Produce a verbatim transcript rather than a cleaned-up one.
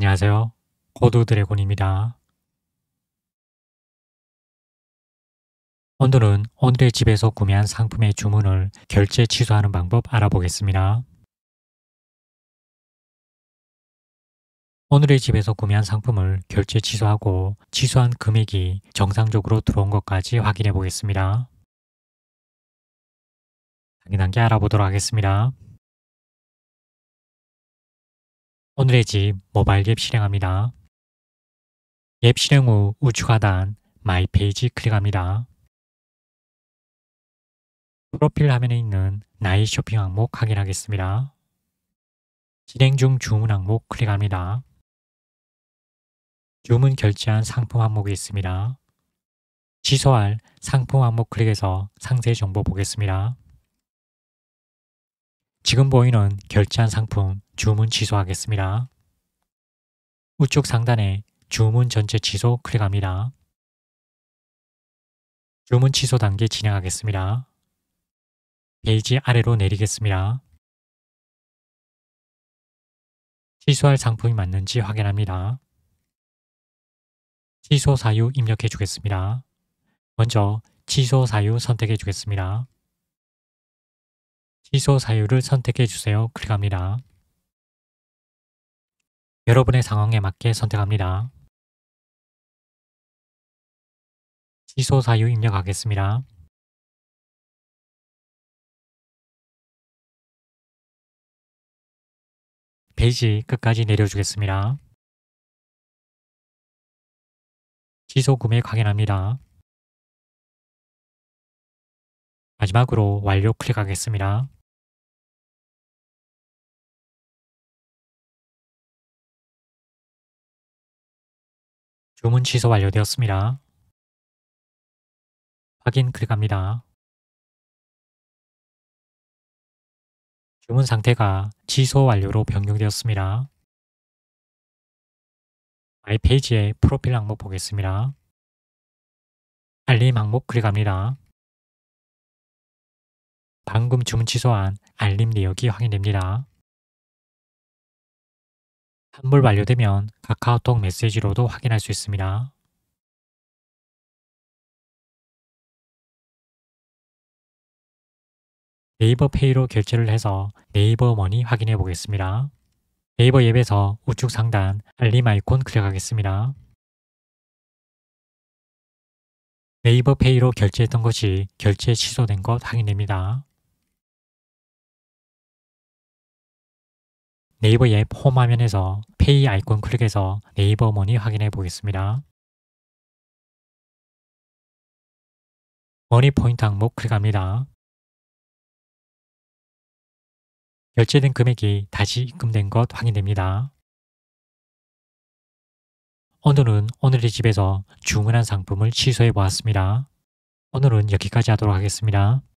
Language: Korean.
안녕하세요. 고두드래곤입니다. 오늘은 오늘의 집에서 구매한 상품의 주문을 결제 취소하는 방법 알아보겠습니다. 오늘의 집에서 구매한 상품을 결제 취소하고 취소한 금액이 정상적으로 들어온 것까지 확인해 보겠습니다. 단계 단계 알아보도록 하겠습니다. 오늘의 집 모바일 앱 실행합니다. 앱 실행 후 우측 하단 마이 페이지 클릭합니다. 프로필 화면에 있는 나의 쇼핑 항목 확인하겠습니다. 진행 중 주문 항목 클릭합니다. 주문 결제한 상품 항목이 있습니다. 취소할 상품 항목 클릭해서 상세 정보 보겠습니다. 지금 보이는 결제한 상품 주문 취소하겠습니다. 우측 상단에 주문 전체 취소 클릭합니다. 주문 취소 단계 진행하겠습니다. 페이지 아래로 내리겠습니다. 취소할 상품이 맞는지 확인합니다. 취소 사유 입력해 주겠습니다. 먼저 취소 사유 선택해 주겠습니다. 취소 사유를 선택해 주세요. 클릭합니다. 여러분의 상황에 맞게 선택합니다. 취소 사유 입력하겠습니다. 페이지 끝까지 내려주겠습니다. 취소 금액 확인합니다. 마지막으로 완료 클릭하겠습니다. 주문 취소 완료되었습니다. 확인 클릭합니다. 주문 상태가 취소 완료로 변경되었습니다. 마이 페이지의 프로필 항목 보겠습니다. 알림 항목 클릭합니다. 방금 주문 취소한 알림 내역이 확인됩니다. 환불 완료되면 카카오톡 메시지로도 확인할 수 있습니다. 네이버 페이로 결제를 해서 네이버 머니 확인해 보겠습니다. 네이버 앱에서 우측 상단 알림 아이콘 클릭하겠습니다. 네이버 페이로 결제했던 것이 결제 취소된 것 확인됩니다. 네이버 앱 홈 화면에서 페이 아이콘 클릭해서 네이버 머니 확인해 보겠습니다. 머니 포인트 항목 클릭합니다. 결제된 금액이 다시 입금된 것 확인됩니다. 오늘은 오늘의 집에서 주문한 상품을 취소해 보았습니다. 오늘은 여기까지 하도록 하겠습니다.